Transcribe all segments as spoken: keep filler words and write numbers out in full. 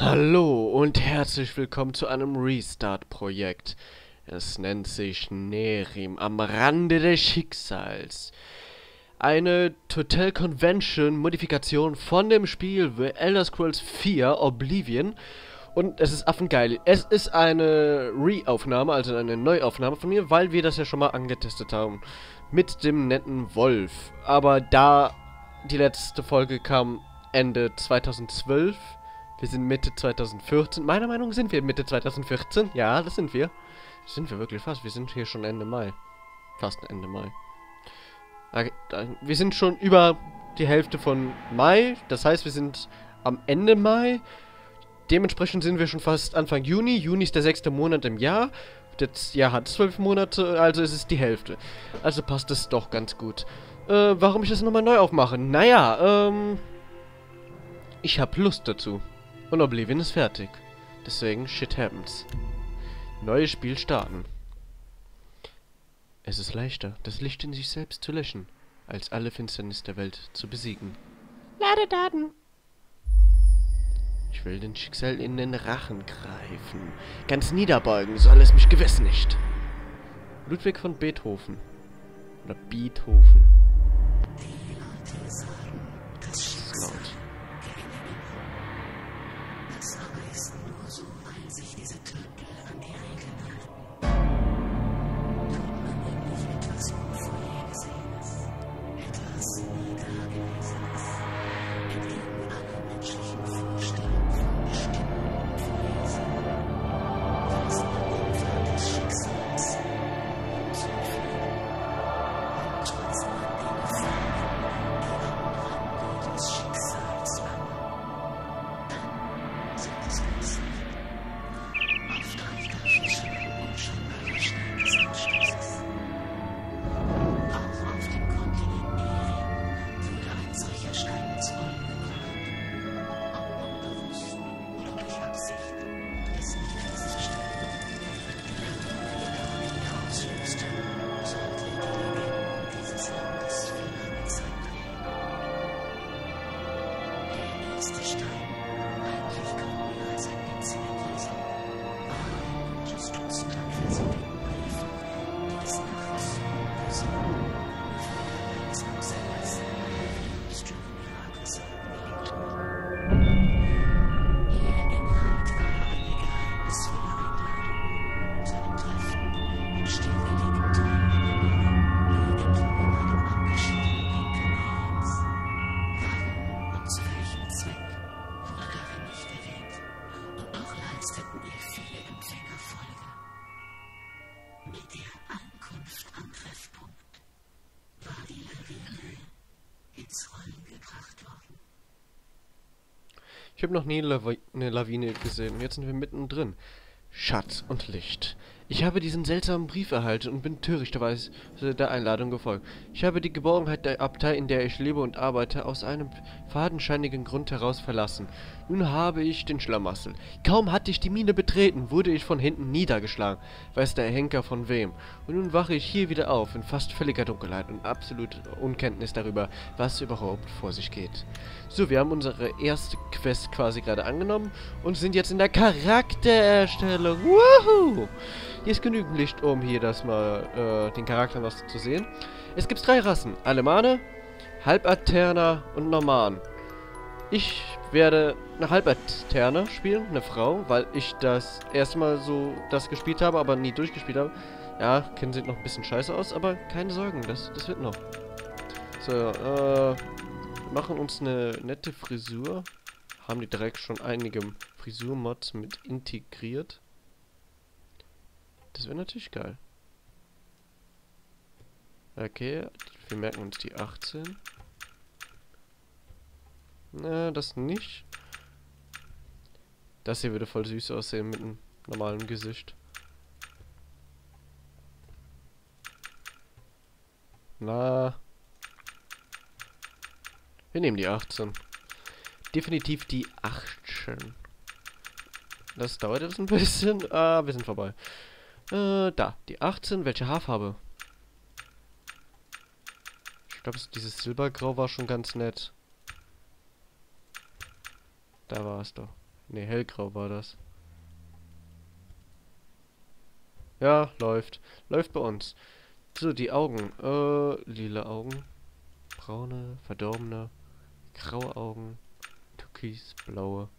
Hallo und herzlich willkommen zu einem Restart-Projekt. Es nennt sich Nerim am Rande des Schicksals. Eine Total Convention Modifikation von dem Spiel The Elder Scrolls vier Oblivion. Und es ist affengeil. Es ist eine Re-Aufnahme, also eine Neuaufnahme von mir, weil wir das ja schon mal angetestet haben. Mit dem netten Wolf. Aber da die letzte Folge kam Ende zweitausendzwölf. Wir sind Mitte zweitausendvierzehn. Meiner Meinung nach sind wir Mitte zweitausendvierzehn. Ja, das sind wir. Das sind wir wirklich fast. Wir sind hier schon Ende Mai. Fast Ende Mai. Wir sind schon über die Hälfte von Mai. Das heißt, wir sind am Ende Mai. Dementsprechend sind wir schon fast Anfang Juni. Juni ist der sechste Monat im Jahr. Das Jahr hat zwölf Monate, also ist es die Hälfte. Also passt es doch ganz gut. Äh, warum ich das nochmal neu aufmache? Naja, ähm... ich habe Lust dazu. Und Oblivion ist fertig. Deswegen, shit happens. Neues Spiel starten. Es ist leichter, das Licht in sich selbst zu löschen, als alle Finsternis der Welt zu besiegen. Lade Daten. Ich will den Schicksal in den Rachen greifen. Ganz niederbeugen soll es mich gewiss nicht. Ludwig von Beethoven. Oder Beethoven. Das ist laut. Ich habe noch nie Lavi eine Lawine gesehen und jetzt sind wir mittendrin. Schatz und Licht. Ich habe diesen seltsamen Brief erhalten und bin törichterweise der Einladung gefolgt. Ich habe die Geborgenheit der Abtei, in der ich lebe und arbeite, aus einem fadenscheinigen Grund heraus verlassen. Nun habe ich den Schlamassel. Kaum hatte ich die Mine betreten, wurde ich von hinten niedergeschlagen. Weiß der Henker von wem. Und nun wache ich hier wieder auf, in fast völliger Dunkelheit und absolut Unkenntnis darüber, was überhaupt vor sich geht. So, wir haben unsere erste Quest quasi gerade angenommen und sind jetzt in der Charaktererstellung. Woohoo! Hier ist genügend Licht, um hier das mal, äh, den Charakter was zu sehen. Es gibt drei Rassen. Alemane, Halbaterner und Norman. Ich werde eine Halbaterner spielen, eine Frau, weil ich das erste Mal so das gespielt habe, aber nie durchgespielt habe. Ja, Ken sieht noch ein bisschen scheiße aus, aber keine Sorgen, das, das wird noch. So, äh, wir machen uns eine nette Frisur. Haben die direkt schon einige Frisurmods mit integriert. Das wäre natürlich geil. Okay, wir merken uns die achtzehn. Na, das nicht. Das hier würde voll süß aussehen mit einem normalen Gesicht. Na. Wir nehmen die achtzehn. Definitiv die achtzehn. Das dauert jetzt ein bisschen. Ah, wir sind vorbei. Äh, da. Die achtzehn. Welche Haarfarbe? Ich glaube, dieses Silbergrau war schon ganz nett. Da war es doch. Ne, hellgrau war das. Ja, läuft. Läuft bei uns. So, die Augen. Äh, lila Augen. Braune, verdorbene, graue Augen. Türkis, blaue.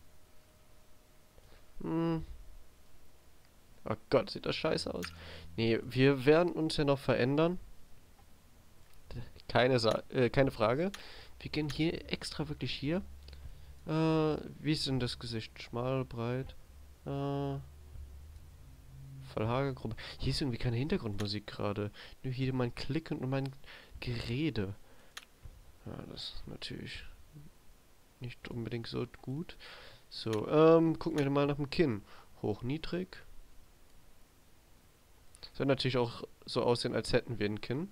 Hm. Oh Gott, sieht das scheiße aus. Nee, wir werden uns ja noch verändern. Keine, Sa äh, keine Frage. Wir gehen hier extra wirklich hier. Äh, wie ist denn das Gesicht? Schmal, breit? Äh, Vollhaargruppe. Hier ist irgendwie keine Hintergrundmusik gerade. Nur hier mein Klicken und mein Gerede. Ja, das ist natürlich nicht unbedingt so gut. So, ähm, gucken wir mal nach dem Kinn. Hoch, niedrig. Soll natürlich auch so aussehen, als hätten wir ein Kinn.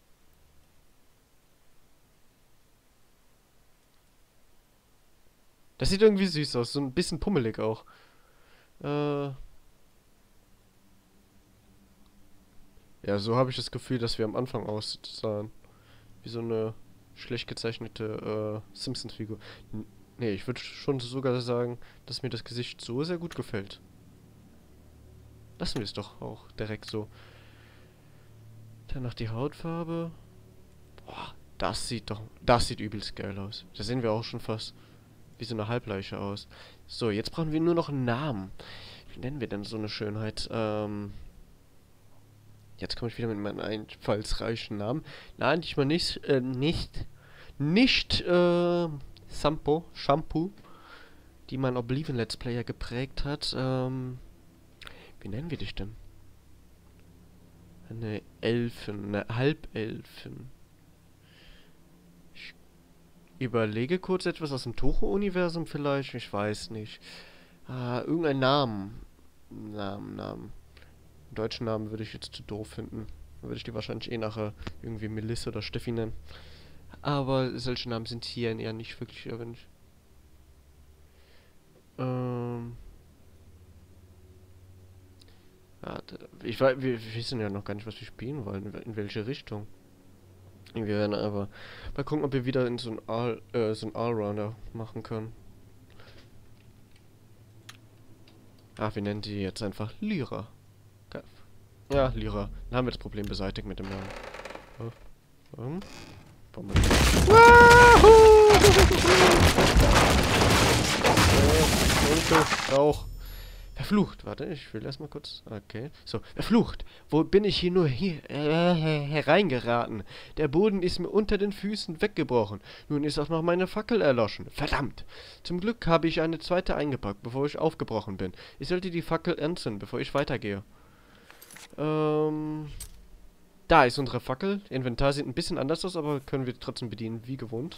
Das sieht irgendwie süß aus, so ein bisschen pummelig auch. Äh. Ja, so habe ich das Gefühl, dass wir am Anfang aussahen. Wie so eine schlecht gezeichnete äh, Simpsons-Figur. N nee, ich würde schon sogar sagen, dass mir das Gesicht so sehr gut gefällt. Lassen wir es doch auch direkt so. Dann noch die Hautfarbe. Boah, das sieht doch... Das sieht übelst geil aus. Da sehen wir auch schon fast wie so eine Halbleiche aus. So, jetzt brauchen wir nur noch einen Namen. Wie nennen wir denn so eine Schönheit? Ähm... Jetzt komme ich wieder mit meinem einfallsreichen Namen. Nein, diesmal nicht, äh, nicht, nicht, äh, Sampo, Shampoo, die mein Oblivion Let's Player geprägt hat. Ähm, wie nennen wir dich denn? Eine Elfin, eine Halbelfin. Ich überlege kurz etwas aus dem Toho-Universum vielleicht, ich weiß nicht. Ah, irgendein Namen. Namen, Namen. Den deutschen Namen würde ich jetzt zu doof finden. Dann würde ich die wahrscheinlich eh nachher irgendwie Melissa oder Steffi nennen. Aber solche Namen sind hier eher nicht wirklich erwünscht. Ähm. Ja, ich weiß, wir, wir wissen ja noch gar nicht, was wir spielen wollen, in welche Richtung. Wir werden aber mal gucken, ob wir wieder in so ein All, äh, so ein Allrounder machen können. Ach, wir nennen die jetzt einfach Lyra. Ja, Lyra. Dann haben wir das Problem beseitigt mit dem Namen. Oh. Um. Rauch. Verflucht. Warte, ich will erstmal kurz. Okay. So, verflucht. Wo bin ich hier nur hier äh, hereingeraten? Der Boden ist mir unter den Füßen weggebrochen. Nun ist auch noch meine Fackel erloschen. Verdammt. Zum Glück habe ich eine zweite eingepackt, bevor ich aufgebrochen bin. Ich sollte die Fackel entzünden, bevor ich weitergehe. Ähm, da ist unsere Fackel. Inventar sieht ein bisschen anders aus, aber können wir trotzdem bedienen, wie gewohnt.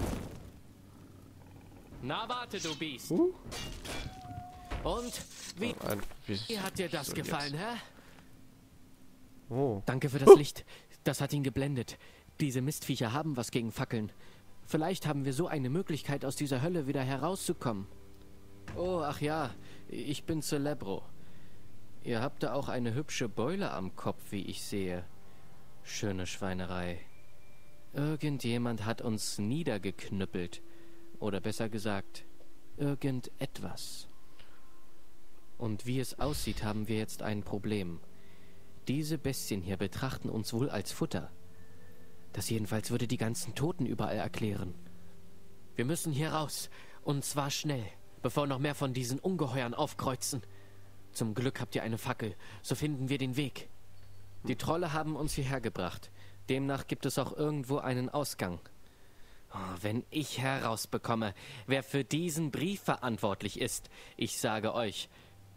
Na warte, du Biest. Uh. Und wie, Oh, ein, wie, wie hat dir das so gefallen, jetzt. hä? Oh. Danke für das Oh. Licht. Das hat ihn geblendet. Diese Mistviecher haben was gegen Fackeln. Vielleicht haben wir so eine Möglichkeit, aus dieser Hölle wieder herauszukommen. Oh, ach ja, ich bin Celebro. Ihr habt da auch eine hübsche Beule am Kopf, wie ich sehe. Schöne Schweinerei. Irgendjemand hat uns niedergeknüppelt. Oder besser gesagt, irgendetwas. Und wie es aussieht, haben wir jetzt ein Problem. Diese Bestien hier betrachten uns wohl als Futter. Das jedenfalls würde die ganzen Toten überall erklären. Wir müssen hier raus. Und zwar schnell, bevor noch mehr von diesen Ungeheuern aufkreuzen. Zum Glück habt ihr eine Fackel, so finden wir den Weg. Die Trolle haben uns hierher gebracht. Demnach gibt es auch irgendwo einen Ausgang. Oh, wenn ich herausbekomme, wer für diesen Brief verantwortlich ist, ich sage euch.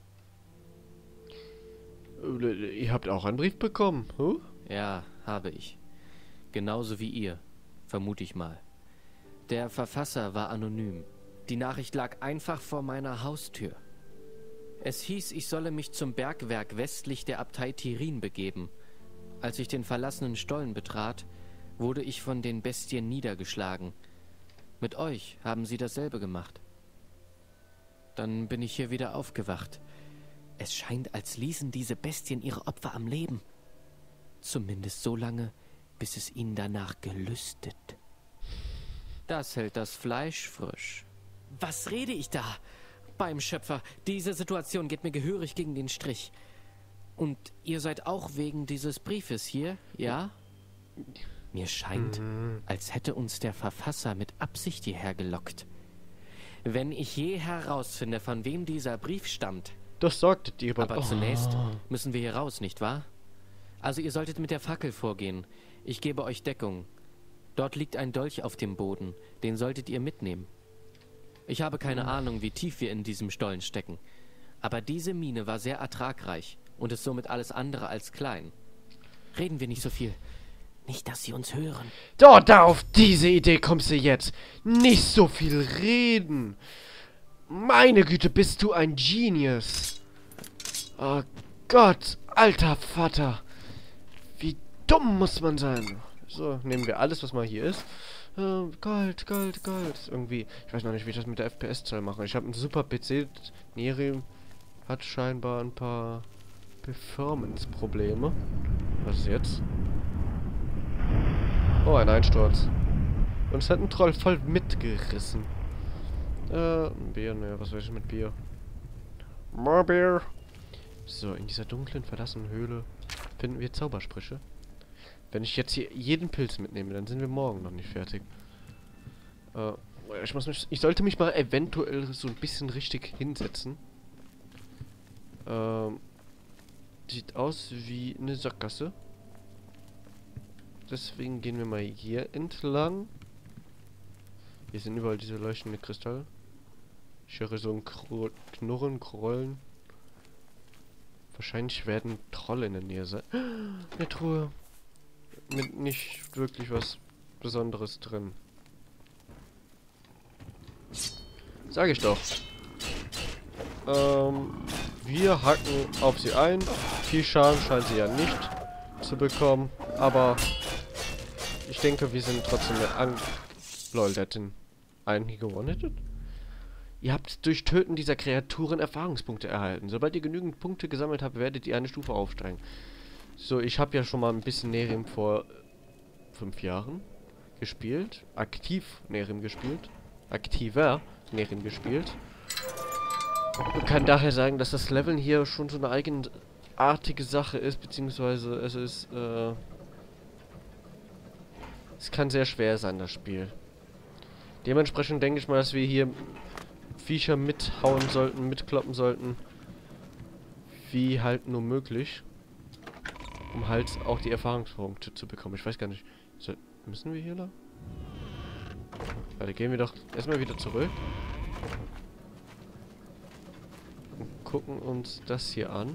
Ihr habt auch einen Brief bekommen, huh? Ja, habe ich. Genauso wie ihr, vermute ich mal. Der Verfasser war anonym. Die Nachricht lag einfach vor meiner Haustür. Es hieß, ich solle mich zum Bergwerk westlich der Abtei Tirin begeben. Als ich den verlassenen Stollen betrat, wurde ich von den Bestien niedergeschlagen. Mit euch haben sie dasselbe gemacht. Dann bin ich hier wieder aufgewacht. Es scheint, als ließen diese Bestien ihre Opfer am Leben. Zumindest so lange, bis es ihnen danach gelüstet. Das hält das Fleisch frisch. Was rede ich da? beim Schöpfer. Diese Situation geht mir gehörig gegen den Strich. Und ihr seid auch wegen dieses Briefes hier, ja? Mir scheint, Mhm. als hätte uns der Verfasser mit Absicht hierher gelockt. Wenn ich je herausfinde, von wem dieser Brief stammt... Das sorgte dir Aber zunächst müssen wir hier raus, nicht wahr? Also ihr solltet mit der Fackel vorgehen. Ich gebe euch Deckung. Dort liegt ein Dolch auf dem Boden. Den solltet ihr mitnehmen. Ich habe keine Ahnung, wie tief wir in diesem Stollen stecken. Aber diese Mine war sehr ertragreich und ist somit alles andere als klein. Reden wir nicht so viel. Nicht, dass sie uns hören. Oh, da auf diese Idee kommst du jetzt. Nicht so viel reden. Meine Güte, bist du ein Genius. Oh Gott, alter Vater. Wie dumm muss man sein. So, nehmen wir alles, was mal hier ist. Äh, Gold, Gold, Gold. Irgendwie, ich weiß noch nicht, wie ich das mit der F P S-Zahl mache. Ich habe einen super P C. Neri hat scheinbar ein paar Performance-Probleme. Was ist jetzt? Oh, ein Einsturz. Und es hat ein Troll voll mitgerissen. Äh, ein Bier, ne, was weiß ich mit Bier? More Bier. So, in dieser dunklen, verlassenen Höhle finden wir Zaubersprüche. Wenn ich jetzt hier jeden Pilz mitnehme, dann sind wir morgen noch nicht fertig. Äh, ich muss mich, ich sollte mich mal eventuell so ein bisschen richtig hinsetzen. Ähm, sieht aus wie eine Sackgasse. Deswegen gehen wir mal hier entlang. Hier sind überall diese leuchtenden Kristalle. Ich höre so ein Kro Knurren, Grollen. Wahrscheinlich werden Trolle in der Nähe sein. Eine Truhe. Mit nicht wirklich was Besonderes drin. Sag ich doch. Ähm, wir hacken auf sie ein. Viel Schaden scheint sie ja nicht zu bekommen. Aber ich denke, wir sind trotzdem der Ang... Lol, der hat den einen hier gewonnen. Ihr habt durch Töten dieser Kreaturen Erfahrungspunkte erhalten. Sobald ihr genügend Punkte gesammelt habt, werdet ihr eine Stufe aufsteigen. So, ich habe ja schon mal ein bisschen Nehrim vor fünf Jahren gespielt. Aktiv Nehrim gespielt. Aktiver Nehrim gespielt. Man kann daher sagen, dass das Leveln hier schon so eine eigenartige Sache ist, beziehungsweise es ist, äh... es kann sehr schwer sein, das Spiel. Dementsprechend denke ich mal, dass wir hier Viecher mithauen sollten, mitkloppen sollten. Wie halt nur möglich. Um halt auch die Erfahrungspunkte zu bekommen. Ich weiß gar nicht. So, müssen wir hier lang? Warte, gehen wir doch erstmal wieder zurück. Und gucken uns das hier an.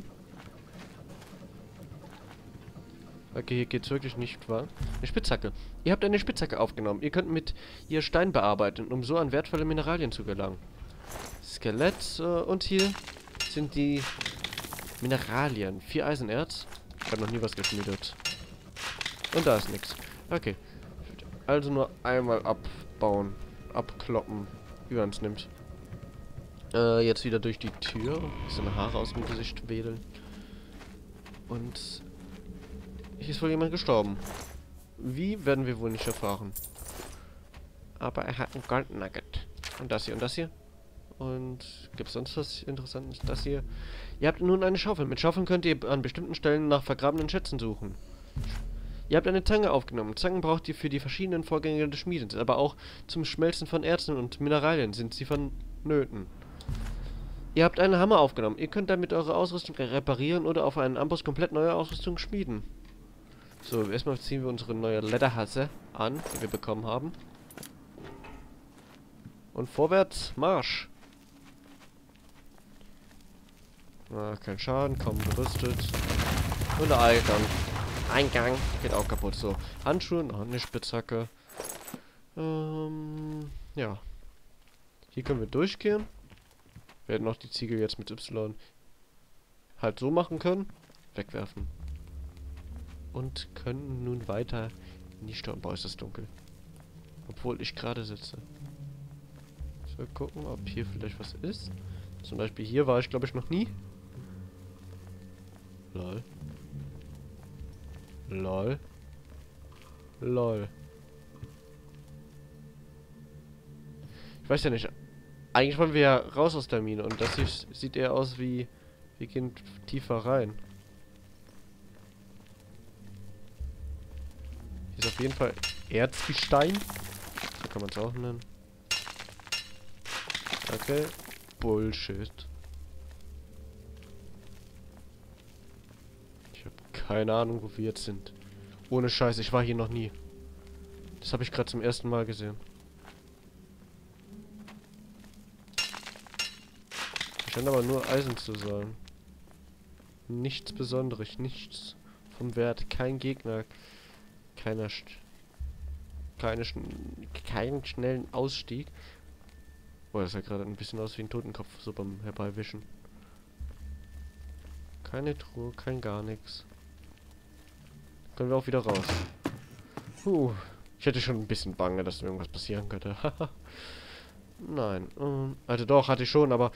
Okay, hier geht's wirklich nicht, wahr? Eine Spitzhacke. Ihr habt eine Spitzhacke aufgenommen. Ihr könnt mit ihr Stein bearbeiten, um so an wertvolle Mineralien zu gelangen. Skelett. Äh, und hier sind die Mineralien. Vier Eisenerz. Ich habe noch nie was geschmiedet. Und da ist nichts. Okay. Also nur einmal abbauen. Abkloppen. Wie man es nimmt. Äh, jetzt wieder durch die Tür. Bisschen Haare aus dem Gesicht wedeln. Und hier ist wohl jemand gestorben. Wie, werden wir wohl nicht erfahren. Aber er hat ein Gold Nugget. Und das hier und das hier. Und gibt es sonst was Interessantes? Das hier. Ihr habt nun eine Schaufel. Mit Schaufeln könnt ihr an bestimmten Stellen nach vergrabenen Schätzen suchen. Ihr habt eine Zange aufgenommen. Zangen braucht ihr für die verschiedenen Vorgänge des Schmiedens, aber auch zum Schmelzen von Erzen und Mineralien sind sie vonnöten. Ihr habt einen Hammer aufgenommen. Ihr könnt damit eure Ausrüstung reparieren oder auf einen Amboss komplett neue Ausrüstung schmieden. So, erstmal ziehen wir unsere neue Lederhase an, die wir bekommen haben. Und vorwärts, Marsch! Ah, kein Schaden, kaum gerüstet. Und der Eingang. Eingang geht auch kaputt. So, Handschuhe, noch eine Spitzhacke. Ähm, ja. Hier können wir durchgehen. Wir hätten auch die Ziegel jetzt mit Y halt so machen können. Wegwerfen. Und können nun weiter in die Stadt. Boah, ist das dunkel. Obwohl ich gerade sitze. Ich will gucken, ob hier vielleicht was ist. Zum Beispiel hier war ich, glaube ich, noch nie. Lol. Lol. Lol. Ich weiß ja nicht. Eigentlich wollen wir ja raus aus der Mine und das hier sieht eher aus wie... Wir gehen tiefer rein. Hier ist auf jeden Fall Erzgestein. So kann man es auch nennen. Okay. Bullshit. Ich habe keine Ahnung, wo wir jetzt sind. Ohne Scheiß, ich war hier noch nie. Das habe ich gerade zum ersten Mal gesehen. Scheint aber nur Eisen zu sein. Nichts Besonderes, nichts vom Wert, kein Gegner, keiner, Sch keine Sch keinen schnellen Ausstieg. Boah, das sah gerade ein bisschen aus wie ein Totenkopf, so beim Herbeiwischen. Keine Truhe, kein gar nichts. Können wir auch wieder raus. Puh, ich hätte schon ein bisschen Bange, dass mir irgendwas passieren könnte. Nein, ähm, also doch, hatte ich schon, aber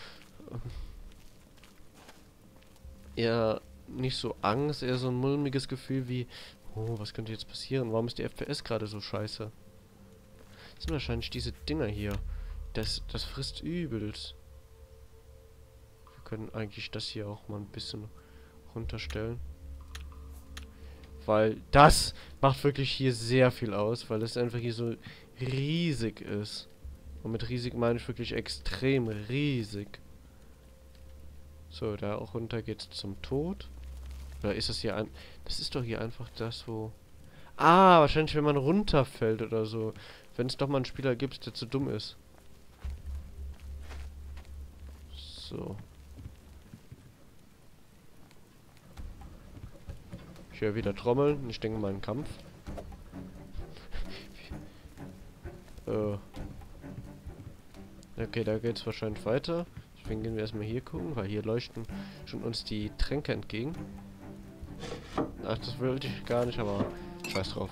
eher nicht so Angst, eher so ein mulmiges Gefühl wie, oh, was könnte jetzt passieren? Warum ist die F P S gerade so scheiße? Das sind wahrscheinlich diese Dinger hier. Das, das frisst übelst. Wir können eigentlich das hier auch mal ein bisschen runterstellen. Weil das macht wirklich hier sehr viel aus, weil es einfach hier so riesig ist. Und mit riesig meine ich wirklich extrem riesig. So, da auch runter geht's zum Tod. Oder ist das hier ein... Das ist doch hier einfach das, wo... Ah, wahrscheinlich, wenn man runterfällt oder so. Wenn es doch mal einen Spieler gibt, der zu dumm ist. So. Ich höre wieder Trommeln. Ich denke mal einen Kampf. äh. Okay, da geht's wahrscheinlich weiter. Deswegen gehen wir erstmal hier gucken, weil hier leuchten schon uns die Tränke entgegen. Ach, das wollte ich gar nicht, aber scheiß drauf.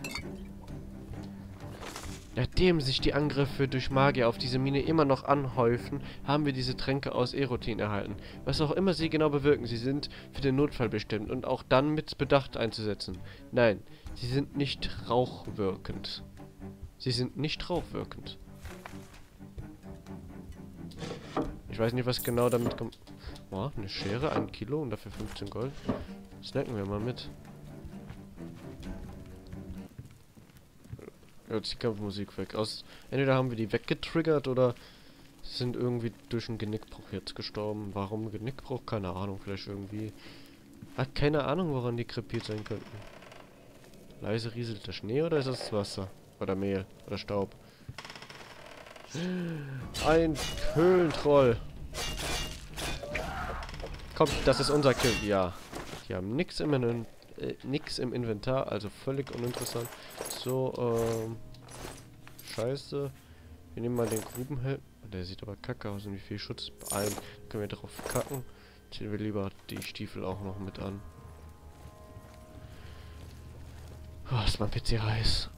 Nachdem sich die Angriffe durch Magier auf diese Mine immer noch anhäufen, haben wir diese Tränke aus Erotin erhalten. Was auch immer sie genau bewirken, sie sind für den Notfall bestimmt und auch dann mit Bedacht einzusetzen. Nein, sie sind nicht rauchwirkend. Sie sind nicht rauchwirkend. Ich weiß nicht, was genau damit kommt. Oh, eine Schere, ein Kilo und dafür fünfzehn Gold. Snacken wir mal mit. Jetzt die Kampfmusik weg. Aus, entweder haben wir die weggetriggert oder sind irgendwie durch einen Genickbruch jetzt gestorben. Warum Genickbruch? Keine Ahnung. Vielleicht irgendwie... Hat keine Ahnung, woran die krepiert sein könnten. Leise rieselt der Schnee oder ist das Wasser? Oder Mehl? Oder Staub? Ein Höhlentroll. Kommt, das ist unser Kill. Ja. Die haben nichts im, In äh, nix im Inventar, also völlig uninteressant. So, ähm... Scheiße. Wir nehmen mal den Grubenhelm. Der sieht aber kacke aus und wie viel Schutz ein. Können wir drauf kacken. Ziehen wir lieber die Stiefel auch noch mit an. Oh, ist mein P C heiß.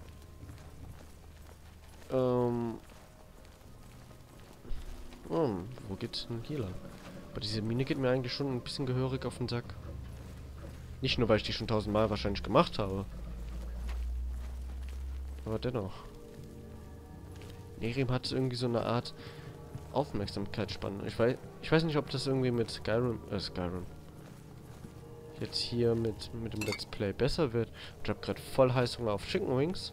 Ähm... Oh, wo geht's denn hier lang? Aber diese Mine geht mir eigentlich schon ein bisschen gehörig auf den Sack. Nicht nur, weil ich die schon tausendmal wahrscheinlich gemacht habe. Aber dennoch. Nerim hat irgendwie so eine Art Aufmerksamkeitsspanne. Ich weiß, ich weiß nicht, ob das irgendwie mit Skyrim, äh, Skyrim. Jetzt hier mit, mit dem Let's Play besser wird. Ich habe gerade voll heiß Hunger auf Chicken Wings.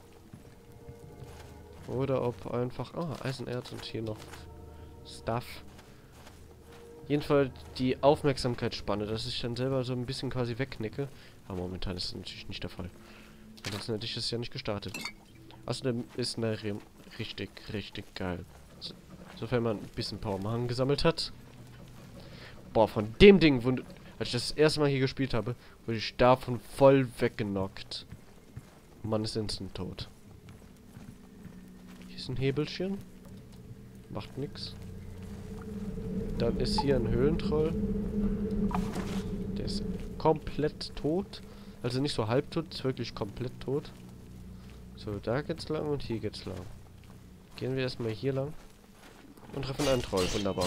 Oder ob einfach... Ah, Eisenerz und hier noch Stuff. Jedenfalls die Aufmerksamkeitsspanne, dass ich dann selber so ein bisschen quasi wegknicke. Aber momentan ist das natürlich nicht der Fall. Ansonsten hätte ich es ja nicht gestartet. Außerdem ist Nerim richtig, richtig geil. So, sofern man ein bisschen Power gesammelt hat. Boah, von dem Ding, wo, als ich das erste Mal hier gespielt habe, wurde ich davon voll weggenockt. Man ist instant tot. Hier ist ein Hebelchen. Macht nix. Dann ist hier ein Höhlentroll. Der ist komplett tot. Also nicht so halbtot, ist wirklich komplett tot. So, da geht's lang und hier geht's lang. Gehen wir erstmal hier lang. Und treffen einen Troll. Wunderbar.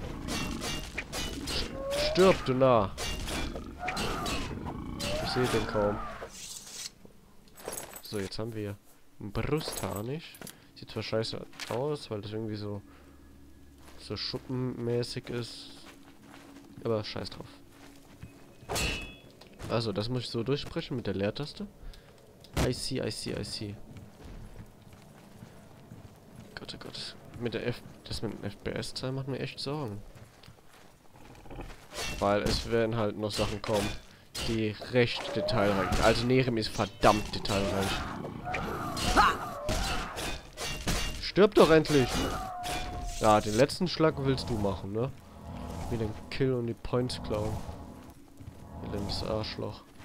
Stirb, du Narr. Ich sehe den kaum. So, jetzt haben wir einen Brustharnisch. Sieht zwar scheiße aus, weil das irgendwie so so schuppenmäßig ist. Aber scheiß drauf. Also, das muss ich so durchsprechen mit der Leertaste. I see, I see, I see. Gott, oh Gott. Mit der F... Das mit dem F P S-Zahl macht mir echt Sorgen. Weil es werden halt noch Sachen kommen, die recht detailreich sind. Also Nerem ist verdammt detailreich. Stirb doch endlich! Ja, den letzten Schlag willst du machen, ne? Wie den Kill und die Points klauen. Elendes Arschloch.